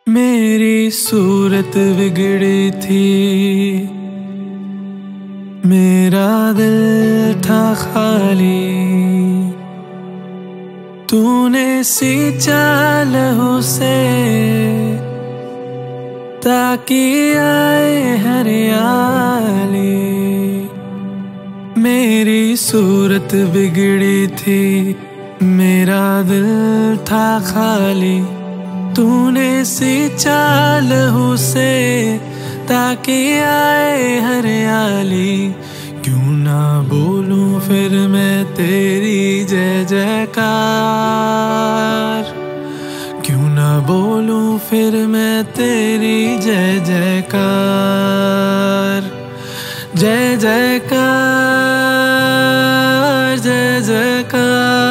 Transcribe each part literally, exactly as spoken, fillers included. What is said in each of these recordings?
मेरी सूरत बिगड़ी थी, मेरा दिल था खाली, तूने सींचा लहू से ताकि आए हरियाली। मेरी सूरत बिगड़ी थी, मेरा दिल था खाली, तूने सींचा लहू से ताकि आए हरियाली। क्यों ना बोलूं फिर मैं तेरी जय जयकार, क्यों ना बोलूं फिर मैं तेरी जय जयकार। जय जयकार जय जयकार,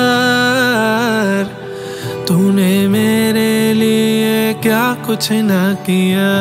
तूने मेरे लिए क्या कुछ ना किया।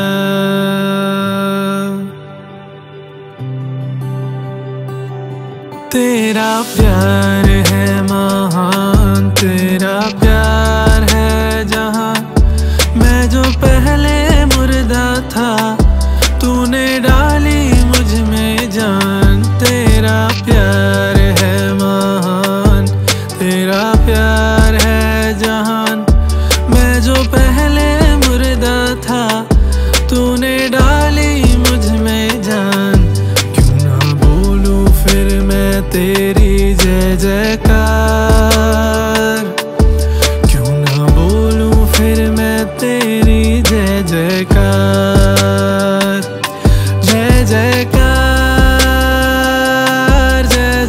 तेरा प्यार है महान, तेरा प्यार है जहां, मैं जो पहले मुर्दा था तूने डाली मुझ में जान। तेरा प्यार है महान, तेरा प्यार है जहान, मैं जो पहले मुर्दा था तूने डाली मुझ में जान। क्यों ना बोलूं फिर मैं तेरी जय जयकार, क्यों ना बोलूं फिर मैं तेरी जय जयकार। जय जयकार जय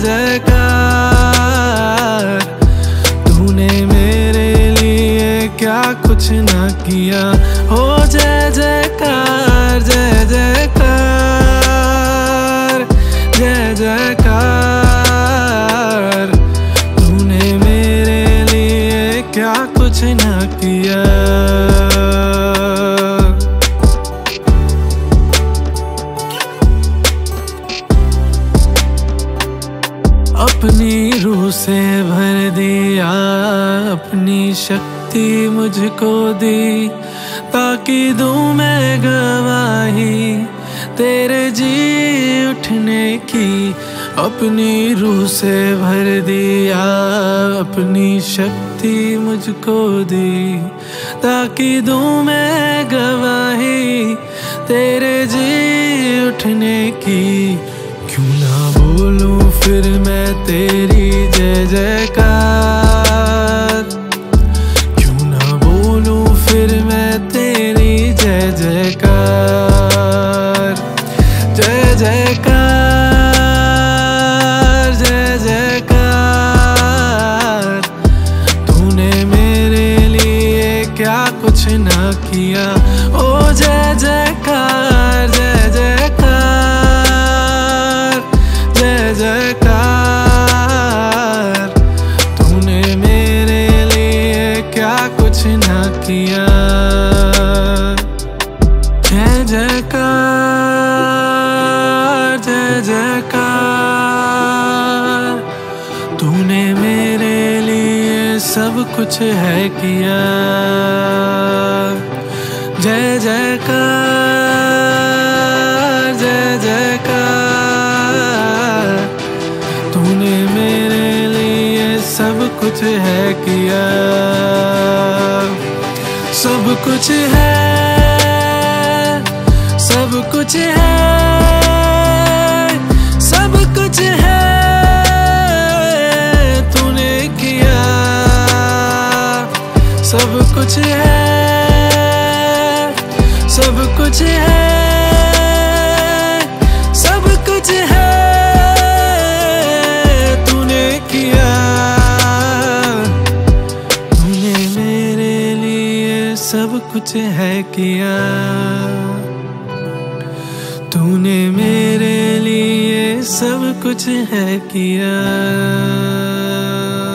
जयकार, तूने मेरे लिए क्या कुछ ना किया। हो जय जयकार जय जयकार जय जयकार, तूने मेरे लिए क्या कुछ ना किया। अपनी रूह से भर दिया, अपनी शक्ति मुझको दी ताकि दूं मैं गवाही तेरे जी उठने की। अपनी रूह से भर दिया, अपनी शक्ति मुझको दी ताकि दूं मैं गवाही तेरे जी उठने की। क्यों ना बोलूं फिर मैं तेरी जय जयकार, क्यों ना बोलूं फिर मैं तेरी जय जयकार। जय जयकार जय जयकार, तूने मेरे लिए क्या कुछ ना किया। ओ जय जयकार जय जयकार जय जयकार, तूने मेरे लिए क्या कुछ ना किया। जय जयकार जय जयकार, तूने मेरे लिए सब कुछ है किया। जय जयकार जय जयकार, तूने मेरे लिए सब कुछ है किया। सब कुछ है सब कुछ है सब कुछ है, तूने किया। सब कुछ है सब कुछ है सब कुछ है, तूने किया। तूने मेरे लिए सब कुछ है किया, तूने मेरे लिए सब कुछ है किया।